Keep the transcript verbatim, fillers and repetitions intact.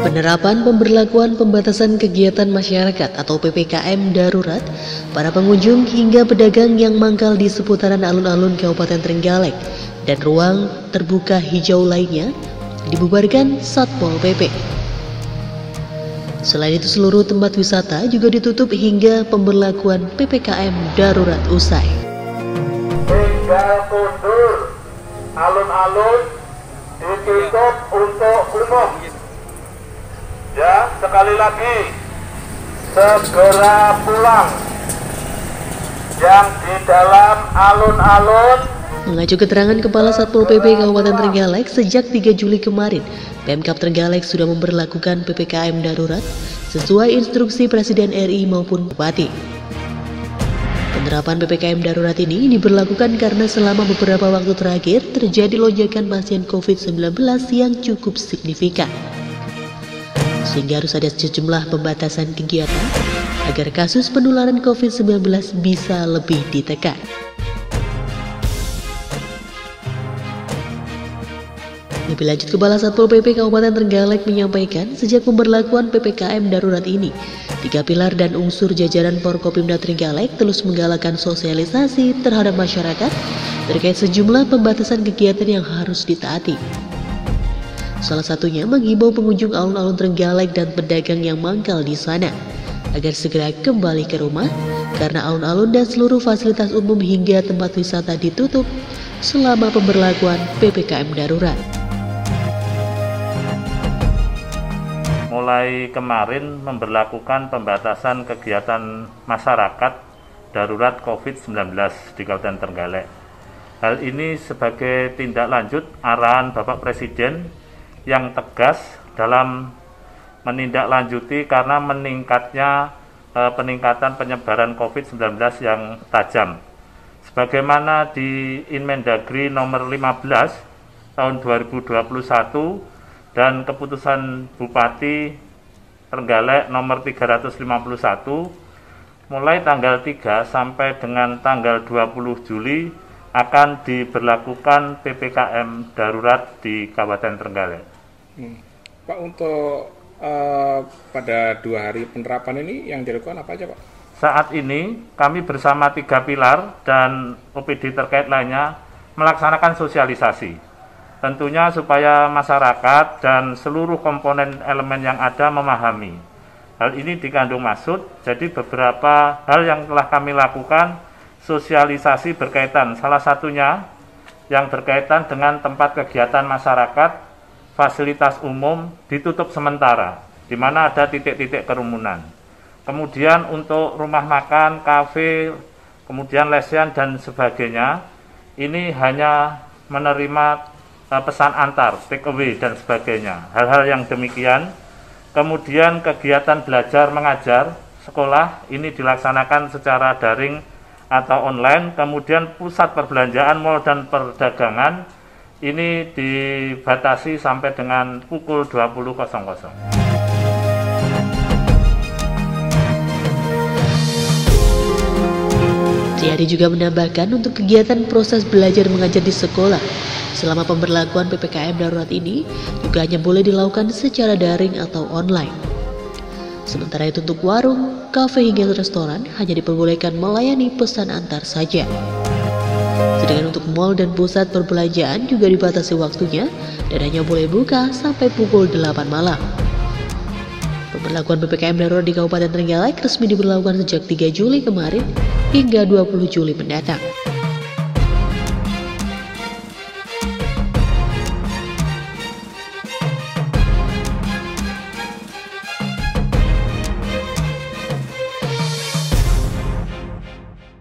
Penerapan pemberlakuan pembatasan kegiatan masyarakat atau P P K M darurat, para pengunjung hingga pedagang yang mangkal di seputaran alun-alun Kabupaten Trenggalek dan ruang terbuka hijau lainnya dibubarkan Satpol P P. Selain itu, seluruh tempat wisata juga ditutup hingga pemberlakuan P P K M darurat usai. Tinggal mundur, alun-alun ditutup untuk umum. Ya, sekali lagi, segera pulang. Yang di dalam alun-alun. Mengacu keterangan Kepala Satpol P P Kabupaten Trenggalek, sejak tiga Juli kemarin, Pemkab Trenggalek sudah memberlakukan P P K M darurat sesuai instruksi Presiden R I maupun Bupati. Penerapan P P K M darurat ini diberlakukan karena selama beberapa waktu terakhir terjadi lonjakan pasien covid sembilan belas yang cukup signifikan, sehingga harus ada sejumlah pembatasan kegiatan agar kasus penularan covid sembilan belas bisa lebih ditekan. Lebih lanjut, Kepala Satpol P P Kabupaten Trenggalek menyampaikan sejak pemberlakuan P P K M darurat ini, tiga pilar dan unsur jajaran Forkopimda Trenggalek terus menggalakkan sosialisasi terhadap masyarakat terkait sejumlah pembatasan kegiatan yang harus ditaati. Salah satunya menghimbau pengunjung alun-alun Trenggalek dan pedagang yang mangkal di sana agar segera kembali ke rumah karena alun-alun dan seluruh fasilitas umum hingga tempat wisata ditutup selama pemberlakuan P P K M darurat. Mulai kemarin memberlakukan pembatasan kegiatan masyarakat darurat covid sembilan belas di Kabupaten Trenggalek. Hal ini sebagai tindak lanjut arahan Bapak Presiden yang tegas dalam menindaklanjuti karena meningkatnya eh, peningkatan penyebaran covid sembilan belas yang tajam. Sebagaimana di Inmendagri nomor lima belas tahun dua ribu dua puluh satu dan keputusan Bupati Trenggalek nomor tiga ratus lima puluh satu, mulai tanggal tiga sampai dengan tanggal dua puluh Juli akan diberlakukan P P K M darurat di Kabupaten Trenggalek. Hmm. Pak, untuk uh, pada dua hari penerapan ini yang dilakukan apa aja, Pak? Saat ini kami bersama tiga pilar dan O P D terkait lainnya melaksanakan sosialisasi. Tentunya supaya masyarakat dan seluruh komponen elemen yang ada memahami. Hal ini dikandung maksud, jadi beberapa hal yang telah kami lakukan sosialisasi berkaitan. Salah satunya yang berkaitan dengan tempat kegiatan masyarakat, fasilitas umum ditutup sementara, di mana ada titik-titik kerumunan. Kemudian untuk rumah makan, kafe, kemudian lesehan dan sebagainya, ini hanya menerima pesan antar, take away dan sebagainya. Hal-hal yang demikian. Kemudian kegiatan belajar mengajar sekolah ini dilaksanakan secara daring atau online. Kemudian pusat perbelanjaan, mal dan perdagangan ini dibatasi sampai dengan pukul dua puluh. Triadi juga menambahkan untuk kegiatan proses belajar mengajar di sekolah selama pemberlakuan P P K M darurat ini juga hanya boleh dilakukan secara daring atau online. Sementara itu untuk warung, kafe hingga restoran hanya diperbolehkan melayani pesan antar saja. Sedangkan untuk mal dan pusat perbelanjaan juga dibatasi waktunya dan hanya boleh buka sampai pukul delapan malam. Pemberlakuan P P K M darurat di Kabupaten Trenggalek resmi diberlakukan sejak tiga Juli kemarin hingga dua puluh Juli mendatang.